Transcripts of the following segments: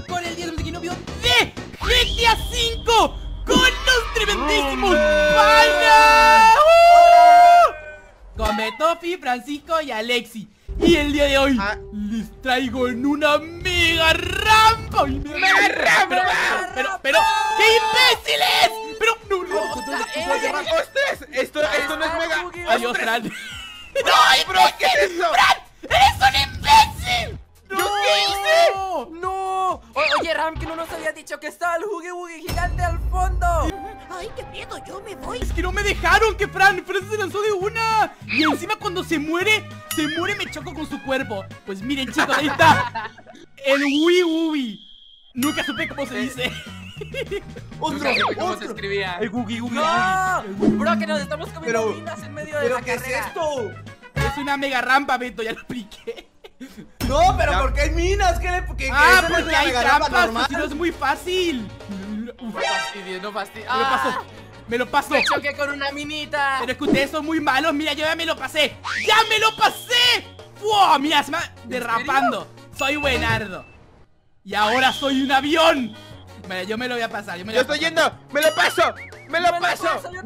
con el día de un pequeño video de GTA V con los tremendísimos panas. Con Betofi, Francisco y Alexi. Y el día de hoy les traigo en una mega rampa. ¡Mega rampa! Pero, ¡qué imbéciles! Pero, ¡Ostras! Esto no es mega. Adiós, Fran. ¡No! ¡Bro! ¿Qué es eso? ¡Fran! ¡Eres un imbécil! ¿Yo qué hice? ¡No! Oye, Ram, que no nos había dicho que estaba el Huggy Wuggy gigante al fondo. ¡Ay, qué miedo! ¡Yo me voy! Es que no me dejaron que Fran se lanzó de una. Y encima cuando se muere me choco con su cuerpo. Pues miren, chicos, ahí está el Wii Wuggy. Nunca supe cómo se dice. Nunca supe cómo se escribía. El Wuggy Wuggy. ¡No! Bro, que nos estamos comiendo minas en medio de la ¿Qué carrera. es esto? Es una mega rampa, Beto, ya lo expliqué. No, pero ¿por qué hay minas? ¿Qué Porque eso hay mega rampa trampas, normal? pues si no es muy fácil. No fastidies, no fastidies. Me lo paso. Me choqué con una minita. Pero es que ustedes son muy malos, mira, yo ya me lo pasé. ¡Ya me lo pasé! ¡Fua! Mira, se me va derrapando. Soy buenardo. Y ahora soy un avión. Vale, yo me lo voy a pasar. Yo estoy yendo. ¡Me lo paso! ¡Me lo paso! ¿Me lo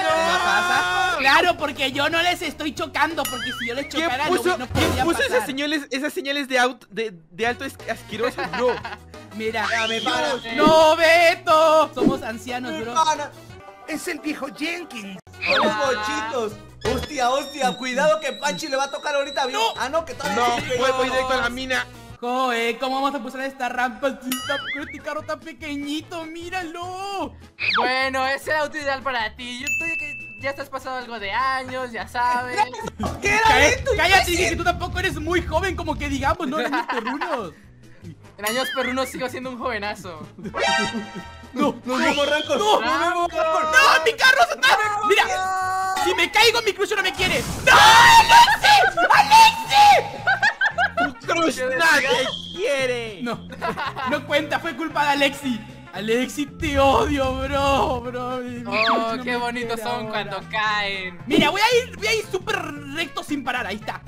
pasas? Claro, porque yo no les estoy chocando. Porque si yo les chocara, no podría ¿Quién puso pasar. esas señales de alto asqueroso? Bro. Mira, me para. no, Beto. Somos ancianos, bro. Es el viejo Jenkins. Los bochitos. Hostia, cuidado que Panchi le va a tocar ahorita bien. No. Que todavía No, sigue. voy directo a la mina. Joder, ¿cómo vamos a pasar esta rampa con este carro tan pequeñito? ¡Míralo! Bueno, es el auto ideal para ti. Yo estoy que ya estás pasado algo de años, ya sabes. ¿Qué era esto? Cállate, dije que tú tampoco eres muy joven, como que digamos, no eres perrunos. En años perrunos sigo siendo un jovenazo. No, Nos vemos, Rancor. no, ¡No! ¡no! ¡Mi carro se está! ¡Mira! Si me caigo, mi crush no me quiere. ¡No! ¡Alexi! ¡Alexi! Crush nadie quiere. No cuenta, fue culpa de Alexi. Alexi, te odio, bro. Oh, No qué me bonitos quiere son ahora. cuando caen. Mira, voy a ir súper recto sin parar, ahí está.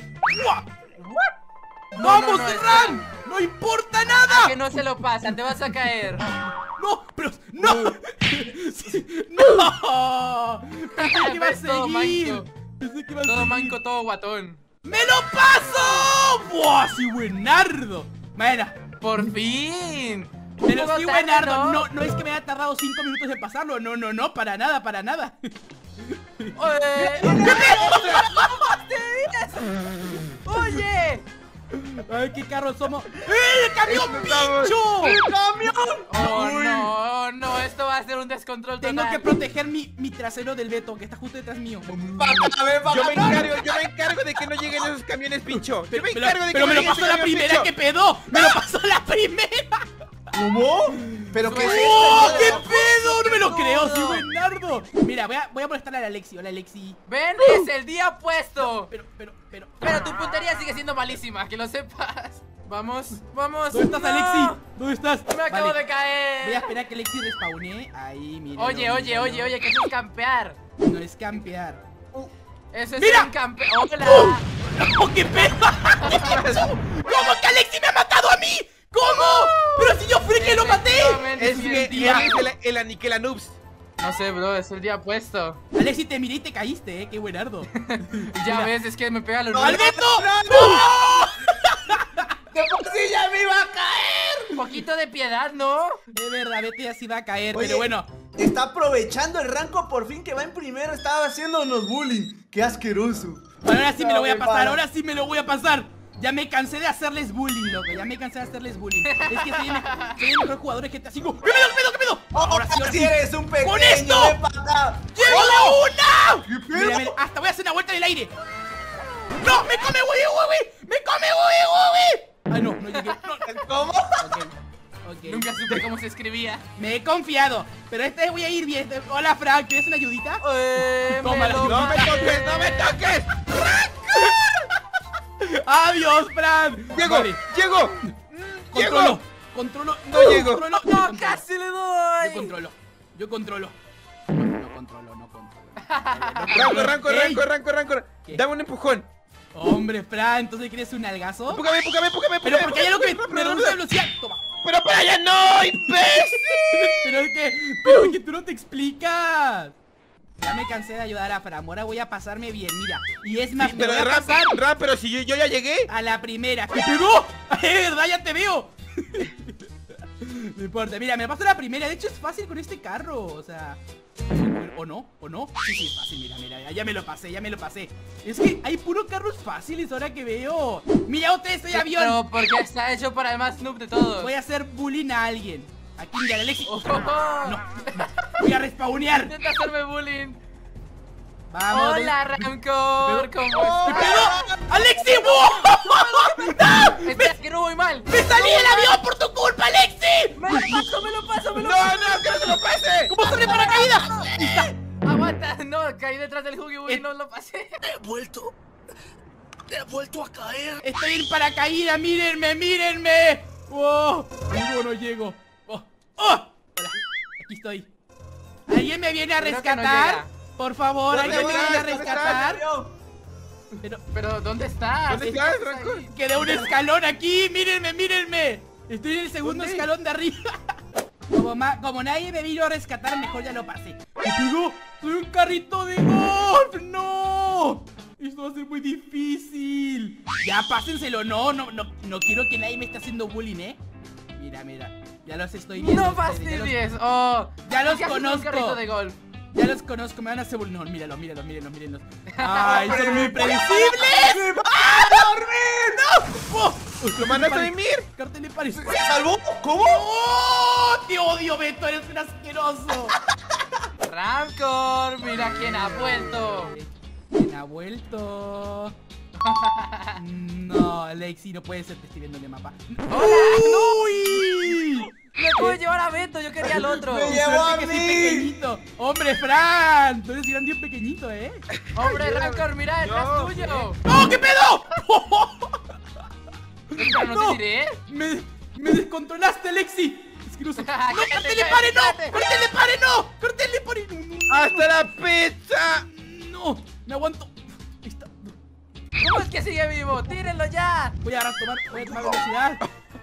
No, ¡Vamos, no, Ram! ¡No importa nada! Que no se lo pasan, te vas a caer. ¡No! ¡Pero! ¡No! Sí, ¡no! Pensé que iba a Ves, todo seguir. manco. Pensé que iba a Todo seguir. manco, todo guatón. ¡Me lo paso! ¡Buah! ¡Sí, buenardo! Bueno, Por fin. pero sí, tarde, buenardo. ¿no? No es que me haya tardado 5 minutos de pasarlo. No, para nada. Oye. ¡Ay, qué carros somos! ¡El camión pincho! ¡El camión! Oh, no, esto va a ser un descontrol total. Tengo que proteger mi trasero del Beto, que está justo detrás mío. Yo me encargo de que no lleguen esos camiones pincho. Yo me encargo de que Pero me no lo llegue pasó ese la camión primera, pincho. ¿qué pedo? ¡Me lo pasó la primera! ¿Cómo? ¿Pero qué es ¡Oh, esto? qué pedo! No me lo creo, soy buenardo. Mira, voy a molestar a Alexi. Hola, Alexi. Ven, es el día puesto. Pero tu puntería sigue siendo malísima, que lo sepas. Vamos. ¿Dónde estás, No. Alexi? ¿Dónde estás? Me acabo Vale, de caer. voy a esperar a que Alexi respawne. Ahí, mira. Oye, que eso es campear. No es campear. Eso es ¡Mira! un campear. ¡Hola! ¡No, qué pedo! ¿Cómo que Alexi me ha matado a mí? ¿Cómo? ¡Pero si yo fui el que lo maté! Efectivamente, Es sí, que el día. el Aniquela Noobs. No sé, bro, es el día puesto. Alexi, te miré y te caíste, qué buenardo. Ya ves, es que me pega los ¡Alberto! ¡De por sí ya me iba a caer! Un poquito de piedad, ¿no? De verdad, Beto ya se iba a caer, Oye, pero bueno. Está aprovechando el Ranco por fin que va en primero. Estaba haciéndonos bullying. ¡Qué asqueroso! Bueno, ahora sí me lo voy a pasar, para. ahora sí me lo voy a pasar. Ya me cansé de hacerles bullying, loco. Es que soy el mejor jugador de GTA V. ¡Qué pedo! Ahora sí. eres un pequeño! ¡Con esto! ¡Ven para acá! ¡Llevo una! ¿Qué pedo? Mira, hasta voy a hacer una vuelta en el aire. ¡No! ¡Me come Woody! ¡Me come Woody! Ay, no llegué. No. ¿Cómo? Ok. Nunca supe cómo se escribía. Me he confiado. Pero esta vez voy a ir bien. Hola, Frank. ¿Quieres una ayudita? Tómala. ¡No me toques! ¡Adiós, Frank! ¡Llego! Controlo. No llego. No, casi le doy. Yo controlo. No controlo. Ranco. Ey. ¿Qué? Dame un empujón. Hombre, Frank, ¿entonces quieres un algazo? Empújame. Pero porque hay algo que me reduce la velocidad. Toma. ¡Pero para allá no, imbécil! Pero es que tú no te explicas. Ya me cansé de ayudar a Fran, ahora voy a pasarme bien, mira. Y es más, Sí, me pero voy a Ram, pasar Ram, pero si yo ya llegué. a la primera. ¡Me pegó! ¿Verdad? ¡Ya te veo! No importa, mira, me paso la primera. De hecho es fácil con este carro, o sea... ¿O no? ¿O no? Sí, sí, es fácil, mira, ya me lo pasé. Es que hay puros carros fáciles ahora que veo. Mira, otra estoy avión. Pero porque está hecho para el más noob de todos. Voy a hacer bullying a alguien. Aquí, mira, Alexi. Oh. No. Voy a respawnear. Intenta hacerme bullying. Vamos. Hola, Rancor, ¿cómo ¿Qué estás? pedo? ¡Alexi! ¡No! Espera, que no voy mal. ¡Me salí del avión por tu culpa, Alexi! Me lo paso. ¡No, que no se lo pase! ¿Cómo sobre paracaídas? Aguanta, no, caí detrás del Huggy Wuggy y no lo pasé. He vuelto a caer. Estoy en paracaídas, mírenme. ¡Oh! No llego. ¡Oh! Hola, aquí estoy. ¿Alguien me viene a Creo que no rescatar? llega. Por favor, ¿Dónde ¿alguien me viene a estás? rescatar? Pero, ¿dónde estás? ¿Dónde estás, Rancor? Quedé un escalón aquí, mírenme. Estoy en el segundo ¿Dónde? escalón de arriba. Como nadie me vino a rescatar, mejor ya lo pasé. ¡Me pegó! ¡Soy un carrito de golf! ¡No! Esto va a ser muy difícil. Ya, pásenselo. No quiero que nadie me esté haciendo bullying, ¿eh? Mira. Ya los estoy viendo. No ustedes, fastidies. Oh, ya los ¿qué haces con un conozco. carrito de golf? Ya los conozco, me van a hacer bullying. No, míralos. ¡Ay, son muy predecibles! ¡Me va a dormir! ¡No! ¡Oh! ¡Lo mandaste a dormir! ¡Cartel de París! ¿Se salvó? ¿Cómo? ¡Oh! ¡Te odio, Beto! ¡Eres un asqueroso! Rancor, mira quién ha vuelto. ¿Quién ha vuelto? No, Alexi, no puede ser, te estoy viendo en el mapa. ¡Uy! Me puedo llevar a Beto, yo quería al otro. Me llevó a Suerte que soy mí. pequeñito. ¡Hombre, Fran! Tú eres grande y pequeñito, ¿eh? Hombre, Rancor, mira, detrás No, tuyo. ¡Oh, qué pedo! Espera, no te diré. Me descontrolaste, Alexi. Es que no sé. ¡No, Cállate, Cartel de Pare, no! cállate. ¡Cartel de Pare, no! ¡Cartel de Pare! ¡Hasta la pizza! No, me aguanto. Ahí está. ¿Cómo es que sigue vivo? ¡Tírenlo ya! Voy a tomar velocidad.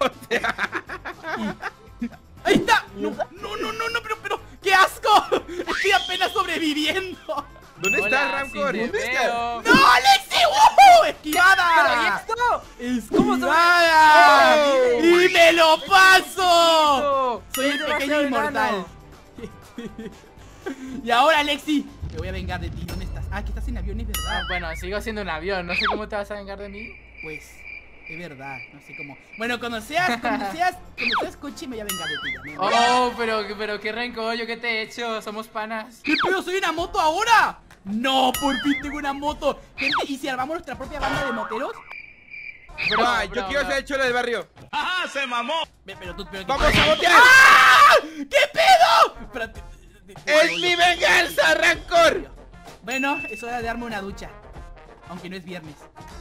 ¡Ahí está! No, pero ¡qué asco! Estoy apenas sobreviviendo. ¿Dónde Hola, estás, Rancor? sí te ¿Dónde estás? veo. ¡No, Alexi! ¡Woohoo! ¡Esquivada! ¿Pero y esto? ¿Cómo ¡Esquivada! sobre- ¡Y me lo paso! Oh, Soy el es pequeño demasiado inmortal. enano. Y ahora, Alexi, me voy a vengar de ti. ¿Dónde estás? Ah, que estás en avión, es verdad. Ah, bueno, sigo siendo un avión. No sé cómo te vas a vengar de mí. Pues, es verdad, no sé cómo. Bueno, cuando seas coche me voy a vengar de ti. ¿No? Oh, pero qué rencor, ¿yo qué te he hecho? Somos panas. ¿Qué pedo? ¿Soy una moto ahora? No, por fin tengo una moto. Gente, ¿y si armamos nuestra propia banda de moteros? Ah, yo quiero ser el cholo del barrio. Pero ¡Vamos a botear! ¡Ah! ¿Qué pedo? Espérate. ¡Es mi venganza, Rancor! Bueno, es hora de darme una ducha. Aunque no es viernes.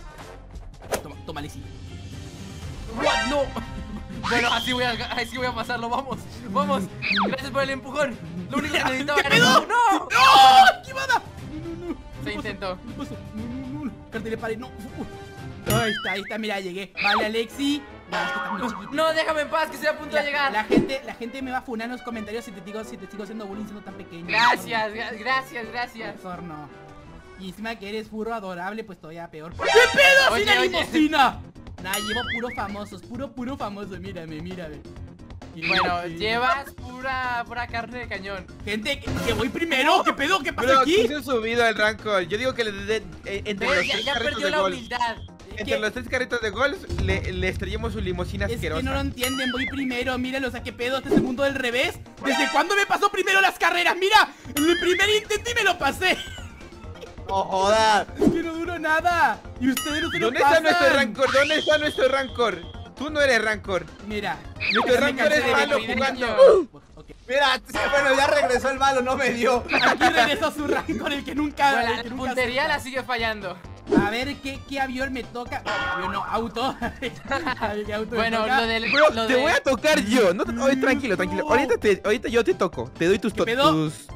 Toma, Alexi. What? No. Bueno, así voy a pasarlo, vamos. Gracias por el empujón. Lo único que necesitaba era pedo? ¡No! ¡No! ¡Esquivada! No. Se intentó. ¿Qué pasó? No. Cartel de Pare, no. Ahí está, mira, llegué. Vale, Alexi. No, es que estás muy chiquitito. No, déjame en paz, que estoy a punto de llegar. La gente me va a funar en los comentarios si te sigo haciendo bullying siendo tan pequeño. Gracias. Mejor no. Y encima que eres puro adorable, pues todavía peor. ¿Qué pedo? Oye, ¡Sin la oye. limosina! Nah, llevo puro famosos, puro famoso. Mírame. Bueno, llevas pura carne de cañón. Gente, que voy primero. ¿Qué pedo? ¿Qué pasa Pero aquí? aquí se ha subido el Rancor. Yo digo que le entre los ¿Ves? tres Ya carritos perdió de la golf. humildad. Entre los tres carritos de golf le estrellemos su limusina Es que asquerosa. no lo entienden, voy primero, míralos a qué pedo, este es el mundo del revés. ¿Desde cuándo me pasó primero las carreras? Mira, en el primer intento y me lo pasé. ¡No jodas! Es que no duró nada. Y ustedes no se lo ¿Dónde pasan. está nuestro Rancor? ¿Dónde está nuestro Rancor? Tú no eres Rancor. Mira, Nuestro ya me Rancor cansé es de malo ver jugando. Ok. Mira, sí, bueno, ya regresó el malo, no me dio. Aquí regresó su rancor, el que nunca. Bueno, el la que nunca puntería acepta. la sigue fallando. A ver qué avión me toca. Avión no, auto. A ver qué auto Bueno, me toca. lo del. Bro, lo te de- voy a tocar yo. No, oye, tranquilo. No. Ahorita yo te toco. Te doy tus ¿Qué pedo? tus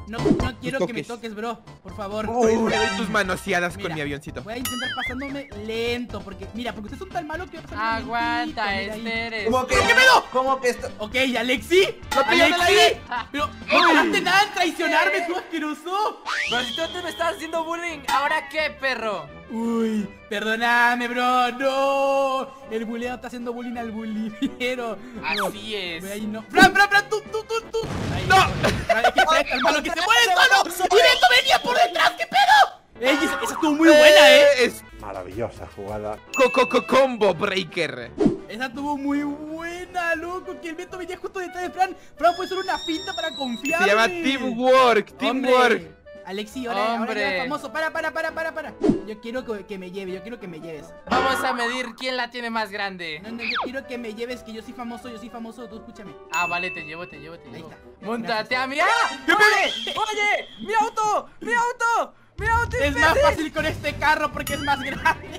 No quiero que me toques, bro. Por favor. Me doy tus manoseadas Mira, con mi avioncito. Voy a intentar pasándome lento. Porque ustedes son tan malos que voy a pasar Aguanta, lentito, mira ahí. Esther. ¿Cómo que? ¿Qué pedo? ¿Cómo que esto? Ok, Alexi. pillan al aire! Pero no dejaste nada en traicionarme, tú asqueroso. Pero si tú antes me estabas haciendo bullying, ¿ahora qué, perro? Uy, perdóname, bro. No. El buleado está haciendo bullying al bulinero. Así es. Ahí no. Fran, tú. Ahí, ¡No! Es que Fran, hermano, que se mueve solo. Y Beto venía por detrás, ¿qué pedo? Ey, esa estuvo muy buena, Es Maravillosa jugada. Combo Breaker. Esa estuvo muy buena, loco. Que el Beto venía justo detrás de Fran. Fran fue solo una finta para confiar. Se llama Teamwork. Alexi, ahora Hombre. ya es famoso. Para. Yo quiero que me lleves, Vamos a medir quién la tiene más grande. No, yo quiero que me lleves, que yo soy famoso, tú escúchame. Ah, vale, te llevo. Ahí está. Móntate a mí. ¡Ah! ¡Oye! ¡Mi auto! Es más fácil con este carro porque es más grande.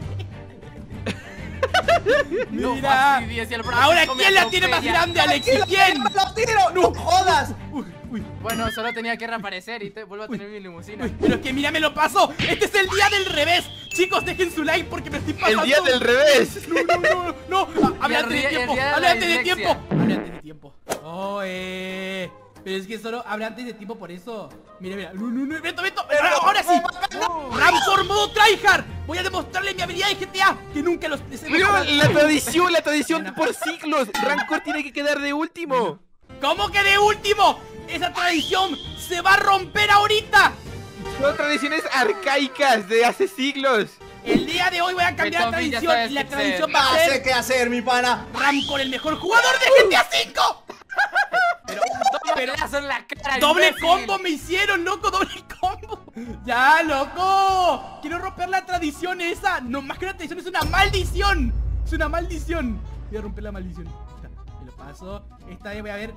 No Mira. fastidies, el Francisco Ahora, me ¿quién la tiene más atropella. grande, Alexi? ¿Quién? ¡Lo tiro! ¡No jodas! Uy. Bueno, solo tenía que reaparecer y vuelvo a tener mi limusina. Pero es que mira, me lo paso. Este es el día del revés. Chicos, dejen su like porque me estoy pasando. El día del revés. No. Habla antes de tiempo. día de Habla la antes de dislexia. tiempo. Habla antes de tiempo. Oh, Pero es que solo habla antes de tiempo por eso. Mira. No, Beto. Ahora sí. Ram por modo tryhard. Voy a demostrarle mi habilidad de GTA. Que nunca los... Pero la tradición por siglos. Rancor tiene que quedar de último. ¿Cómo que de último? Esa tradición se va a romper ahorita. Son tradiciones arcaicas de hace siglos. El día de hoy voy a cambiar la Beethoven, ya tradición. sabes Y la qué tradición hacer. va a No sé ser qué hacer, mi pana. Rancor, el mejor jugador de GTA V. Pero en la cara, ¡Doble imbécil. combo me hicieron, loco! ¡Doble combo! ¡Ya, loco! Quiero romper la tradición esa. No, más que una tradición, es una maldición. Es una maldición. Voy a romper la maldición. Me lo paso. Esta vez voy a ver.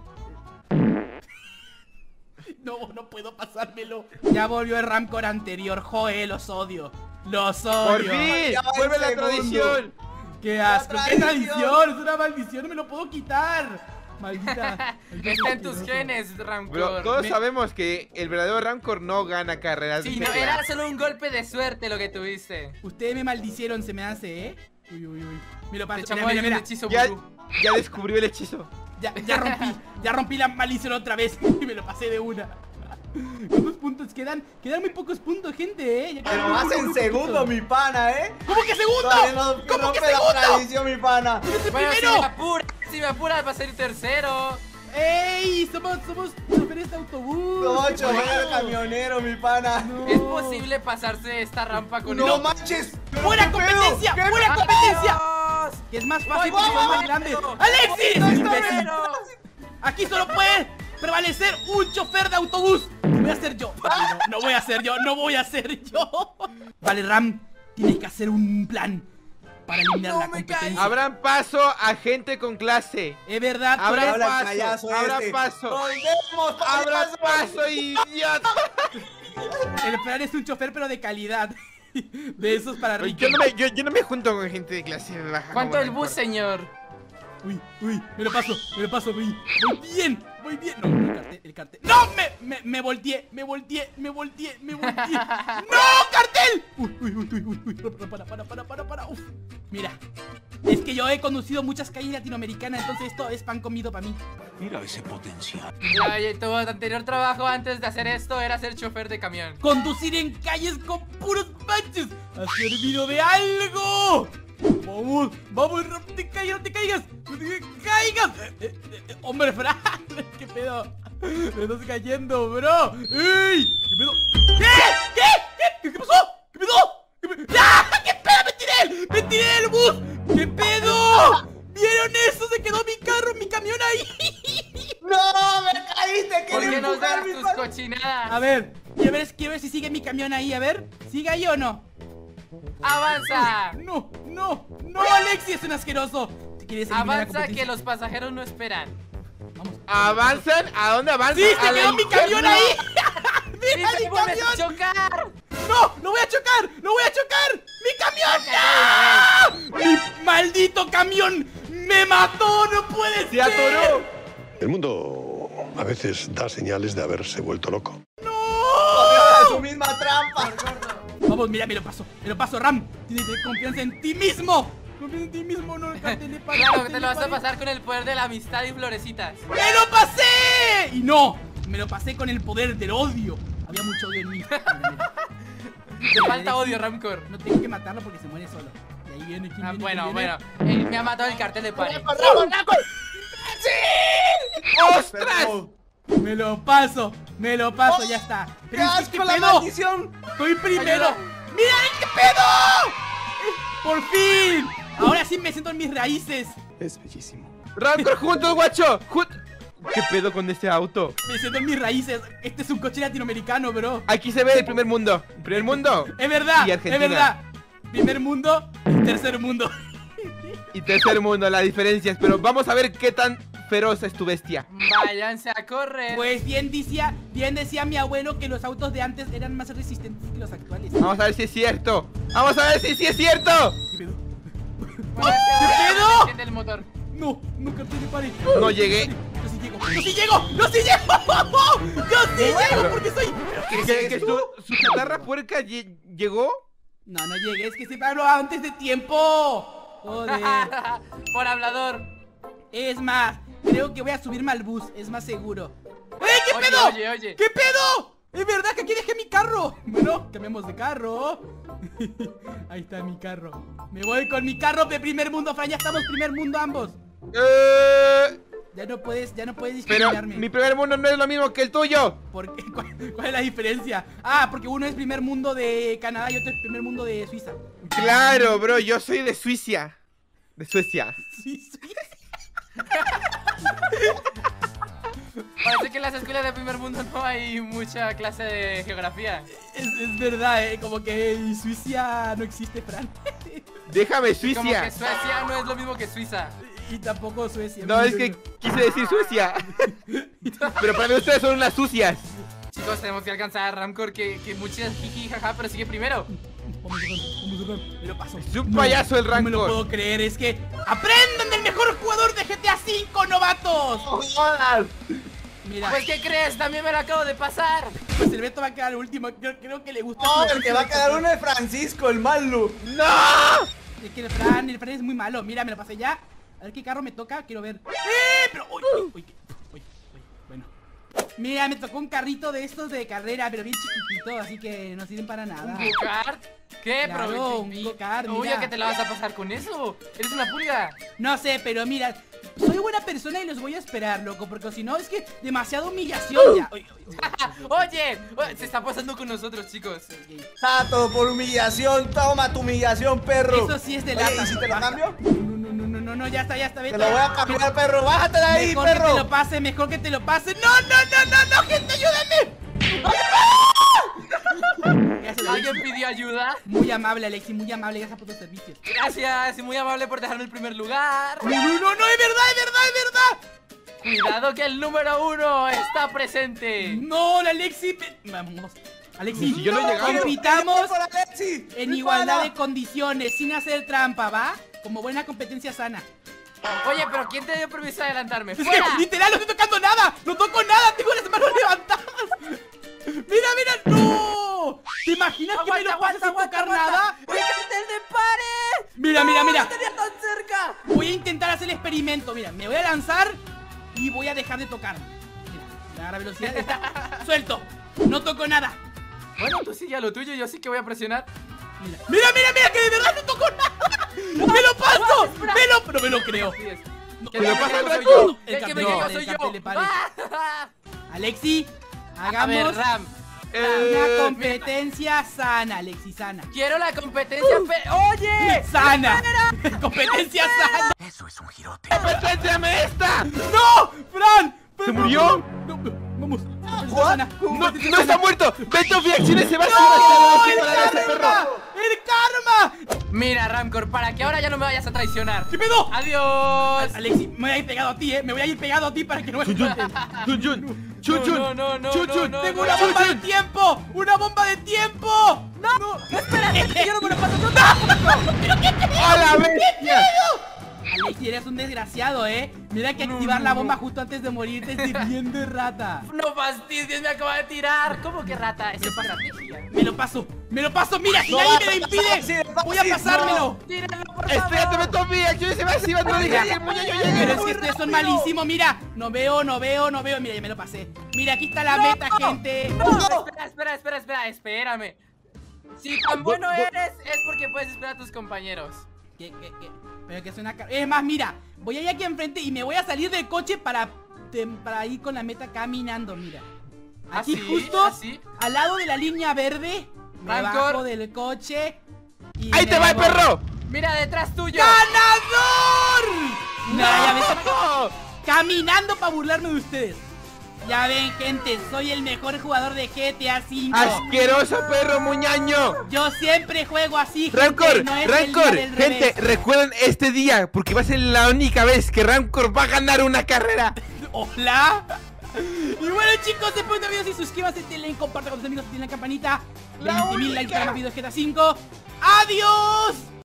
No puedo pasármelo. Ya volvió el Rancor anterior. Joder, los odio. Los Por odio. fin. Ya va el Vuelve la segundo. tradición. ¡Qué asco! La ¡Qué tradición. tradición! Es una maldición, no me lo puedo quitar. Maldita. Está en tus genes, Rancor. Bro, todos sabemos que el verdadero Rancor no gana carreras. Sí, de no, GTA. era solo un golpe de suerte lo que tuviste. Ustedes me maldicieron, se me hace, ¿eh? Uy. Me lo Te paso. echamos ahí un hechizo Ya, vudú. ya descubrió el hechizo. Ya rompí la maldición otra vez. Y me lo pasé de una. ¿Cuántos puntos quedan? Quedan muy pocos puntos, gente, Ya quedan Pero muy vas pocos en puntos. segundo, mi pana, ¿eh? ¿Cómo que segundo? Todavía no ¿Cómo que rompe la segundo? tradición, mi pana. Bueno, primero. si me apuras va a ser tercero. ¡Ey! Somos choferes de autobús. No, chofer camionero, mi pana. ¿Es posible pasarse esta rampa con No el... manches. ¡Fuera ¿Qué competencia! pedo? ¿Qué ¡Fuera pedo? competencia! ¡Dios! Que es más fácil ¡Voy, porque voy, son más voy! grandes. ¡No! ¡Alexis! ¡No está ¡Imbécil! bien! Aquí solo puede prevalecer un chofer de autobús. Voy a ser yo. No voy a ser yo. Vale, Ram, tienes que hacer un plan para eliminar No la me competencia. Abran paso a gente con clase. Es verdad, tú Abran eres- Habla paso. payaso Abran este. paso. ¡Nos vemos, Abran payaso! paso, idiota. el Fran es un chofer pero de calidad. De esos para ricos. Yo no me junto con gente de clase baja. ¿Cuánto como el bus, Rancor. señor? Uy, me lo paso, voy bien. No, el cartel. ¡No! Me volteé. ¡No, cartel! Uy, para. Uf. Mira, es que yo he conducido muchas calles latinoamericanas, entonces esto es pan comido para mí. Mira ese potencial. Oye, tu anterior trabajo antes de hacer esto era ser chofer de camión. Conducir en calles con puros baches ha servido de algo. Vamos, no te caigas. Hombre, Fran, ¿qué pedo? Me estás cayendo, bro. ¡Ey! ¿Qué pedo? ¿Qué pasó? ¡Ya! ¿Qué pedo? ¡Me tiré del bus! ¿Qué pedo? ¿Vieron eso? Se quedó mi carro, mi camión ahí. ¡No, me caíste! ¿Por ¡Quería qué nos empujar, das mi tus pana! cochinadas? A ver, quiero ver si sigue mi camión ahí, a ver. ¿Sigue ahí o no? ¡Avanza! No, Alexi es un asqueroso. Si quieres eliminar la ¡Avanza competencia. que los pasajeros no esperan! Vamos. ¿Avanzan? ¿A dónde avanzan? ¡Sí, se ¡A la quedó mi camión izquierda! ahí! ¡Mira ¡Sí, mi te vuelves a camión! chocar! ¡No! ¡No voy a chocar! ¡Mi camión! ¡No! ¡Mi maldito camión! ¡Me mató! ¡No puede ser! ¡Se atoró! El mundo a veces da señales de haberse vuelto loco. ¡No! su misma trampa. Vamos, mira, me lo paso, Ram. Tienes que tener confianza en ti mismo. Confía en ti mismo, no Claro que te lo vas a pasar con el poder de la amistad y florecitas. ¡Me lo pasé! Y no, me lo pasé con el poder del odio. Había mucho odio en mí. Te falta odio, Ramcor. No tengo que matarlo porque se muere solo. Y ahí viene, ¿quién viene? Bueno, ¿Quién viene? bueno. Me ha matado el cartel de Pari. ¡Ostras! Me lo paso, ya está. ¡Qué Pero es asco la maldición! Estoy primero. Ayuda. ¡Mira qué pedo! ¡Por fin! Ahora sí me siento en mis raíces. Es bellísimo. Rancor, juntos, guacho. ¿Qué pedo con este auto? Me siento en mis raíces. Este es un coche latinoamericano, bro. Aquí se ve el primer mundo. ¿Primer mundo? Es verdad, Y es Argentina. verdad. Primer mundo y tercer mundo. Y tercer mundo, las diferencias. Pero vamos a ver qué tan feroz es tu bestia. Váyanse a correr. Pues bien decía mi abuelo que los autos de antes eran más resistentes que los actuales. Vamos a ver si es cierto. Vamos a ver si sí es cierto. ¿Qué pedo? ¿Qué pedo? Enciende el motor. No, nunca te pare. No llegué. Yo sí llego, yo sí llego, yo sí llego. Yo sí llego porque soy. ¿Que su chatarra puerca llegó? No, no llegué, es que siempre hablo antes de tiempo. Joder. Por hablador. Es más, creo que voy a subirme al bus, es más seguro. ¿Qué Oye, pedo? oye. ¿Qué pedo? Es verdad que aquí dejé mi carro. Bueno, cambiamos de carro. Ahí está mi carro. Me voy con mi carro de primer mundo, Fran. Ya estamos primer mundo ambos. Ya no puedes Pero discriminarme. mi primer mundo no es lo mismo que el tuyo. ¿Por qué? ¿Cuál es la diferencia? Ah, porque uno es primer mundo de Canadá y otro es primer mundo de Suiza. Claro, bro, yo soy de Suiza. De Suecia. Sí, Suiza. Parece que en las escuelas de primer mundo no hay mucha clase de geografía. Es verdad, como que Suiza no existe, Fran. Déjame Como que Suiza. Suecia no es lo mismo que Suiza. Y tampoco Suecia. No, es que quise decir Suecia. Pero para mí ustedes son unas sucias. Chicos, tenemos que alcanzar a Ramcor que muchas jiji jaja, pero sigue primero. Vamos, me lo paso. Es un payaso el No me lo Rancor. puedo creer, es que ¡aprendan del mejor jugador de GTA V, novatos! ¡Jodas! Mira, Pues ¿qué crees? También me lo acabo de pasar. pues el Beto va a quedar el último. Creo que le gusta. ¡Oh, su- el que va a quedar uno de Francisco, el malo! ¡No! Es que el Fran es muy malo. Mira, me lo pasé ya. A ver qué carro me toca, quiero ver. Pero. Uy, bueno. Mira, me tocó un carrito de estos de carrera, pero bien chiquitito, así que no sirven para nada. ¿Un go-kart? ¿Qué? Claro, Pero un go-kart, Oye, mira. ¿qué te la vas a pasar con eso? Eres una pulga. No sé, pero mira, soy buena persona y los voy a esperar, loco, porque si no es que demasiada humillación ya. Oye, se está pasando con nosotros, chicos. Tato, por humillación, toma tu humillación, perro. Eso sí es de Oye, lata. ¿y si te lo Basta. cambio? No, ya está, Te vete. lo voy a cambiar, perro. Bájate de ahí, Mejor que te perro. lo pase, mejor que te lo pase. No, gente, ayúdenme. Gracias, ¿Alguien Alexi. pidió ayuda? Muy amable, Alexi, muy amable, gracias por tus servicios. Gracias y muy amable por dejarme el primer lugar. No, es verdad. Cuidado que el número 1 está presente. No, la Alexi. Vamos. Alexi, Si yo no he llegado. compitamos Por Alexi, en mi igualdad pana. de condiciones, sin hacer trampa, ¿va? Como buena competencia sana. Oye, pero ¿quién te dio permiso de adelantarme? Es que ¡Fuera! literal no estoy tocando nada. No toco nada, tengo las manos levantadas. Mira, no. ¿Te imaginas que me lo pases sin tocar nada? ¡El cartel de Pare! Mira. ¡Tenía tan cerca! Voy a intentar hacer el experimento. Mira, me voy a lanzar y voy a dejar de tocar. Mira, la velocidad está. Suelto. No toco nada. Bueno, tú sigue a lo tuyo, yo sí que voy a presionar. Mira, que de verdad no toco nada. ¡Me lo paso! No me lo creo. Así es. No, ¿Me lo pasa el soy Rancor? yo. El El que me campeón, llegó el soy yo. cartel de Pare. Ah. Alexi, A ver, hagamos Ram. una competencia sana, Alexi, sana. Quiero la competencia. ¡Oye! ¡Sana! ¡Competencia sana! Eso es un girote. ¡Competénciame esta! ¡No! ¡Fran! ¿Se murió? No, vamos. Competencia ¿What? sana. ¡No, Competencia no está sana. muerto! ¡Beto Reacciones se va a ¡No! hacer ¡El ese perro! karma! ¡El karma! Mira, Ramcor, para que ahora ya no me vayas a traicionar. ¿Qué pedo? ¡Adiós! Alexi, me voy a ir pegado a ti, me voy a ir pegado a ti para que no me mates. ¡Chun, chun! No, ¡Chun, chun! no, ¡Tengo no, una no, bomba no. de tiempo! ¡Una bomba de tiempo! ¡No! ¡Espera! ¡Yo no me lo paso! ¡A la bestia! Alexi, eres un desgraciado, Mira que activar la bomba justo antes de morir te estoy viendo, rata. No fastidies, me acaba de tirar. ¿Cómo que rata? Eso es estrategia. Me lo paso, mira, si nadie me lo impide, voy a pasármelo. Tírenlo, por Espérate, favor. Tommy, ayúdese más, Iván, no dejes que el muñeco Pero llegue. es que ustedes son malísimos, mira. No veo. Mira, ya me lo pasé. Mira, aquí está la meta, gente. No, espérame. Si tan bueno eres, es porque puedes esperar a tus compañeros. ¿Qué? Pero que suena caro. Es más, mira, voy a ir aquí enfrente y me voy a salir del coche para ir con la meta caminando, mira. Aquí ¿Así? justo, ¿Así? al lado de la línea verde, me Rancor. bajo del coche y ¡Ahí me te va el voy. perro! Mira, detrás tuyo. ¡Ganador! Mira, ya ves, ¡No! caminando para burlarme de ustedes. Ya ven, gente, soy el mejor jugador de GTA V. ¡Asqueroso perro muñaño! Yo siempre juego así, gente, Rancor, no es el Rancor, día del gente, revés. recuerden este día, porque va a ser la única vez que Rancor va a ganar una carrera. Hola. Y bueno, chicos, después de video, si suscríbanse, denle, compartan con tus amigos, tienen la campanita. 20.000 likes para más videos GTA V. ¡Adiós!